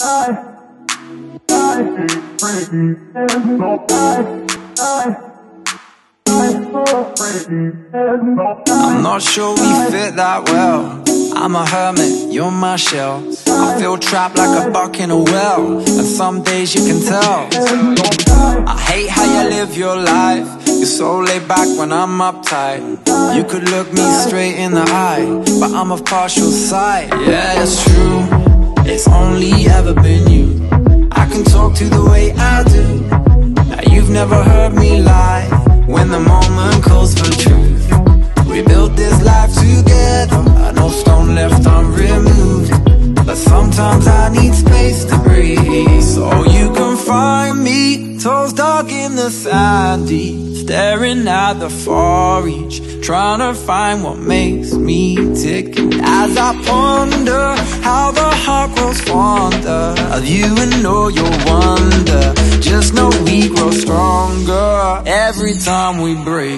I'm not sure we fit that well. I'm a hermit, you're my shell. I feel trapped like a buck in a well, and some days you can tell. I hate how you live your life. You're so laid back when I'm uptight. You could look me straight in the eye, but I'm of partial sight. Yeah, it's true, it's only ever been you. I can talk to the way I do. Now you've never heard me lie when the moment calls for truth. We built this life together, no stone left unremoved. But sometimes I need space to breathe. So you can find me, toes dug in the sand deep, staring at the far reach, trying to find what makes me tick. And as I ponder how the heart grows fonder of you and know you'll wonder, just know we grow stronger every time we break.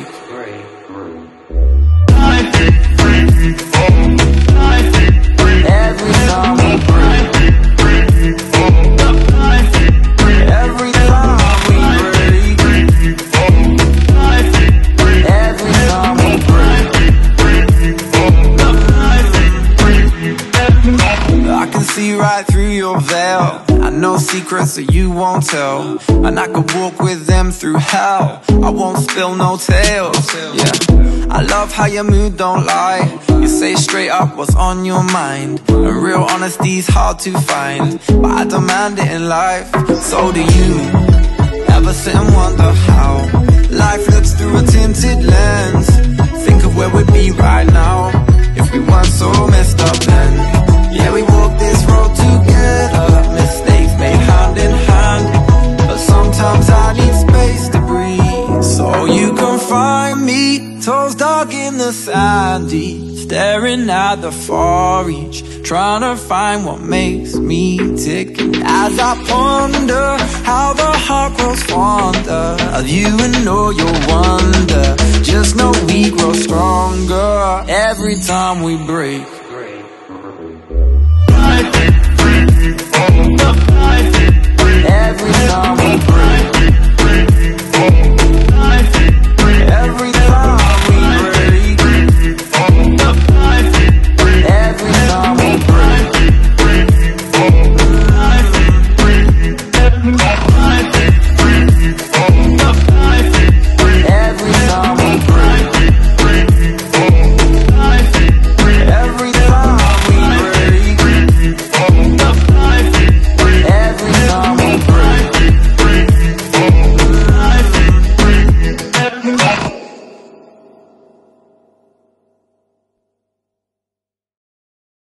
Every time we break. Every time we break. Every time we break. I can see right through your veil. I know secrets that you won't tell, and I could walk with them through hell. I won't spill no tales. Yeah, I love how your mood don't lie. You say straight up what's on your mind, and real honesty's hard to find, but I demand it in life. So do you ever sit and wonder how life looks through a tinted lens? Think of where we'd be right now if we weren't so messed up then. Yeah, we walked this road together, mistakes made hand in hand, but sometimes I need space to breathe. So you can find me, toes dug in the sand deep, staring at the far reach, trying to find what makes me tick. And as I ponder how the heart grows fonder of you and know you'll wonder, just know we grow stronger every time we break.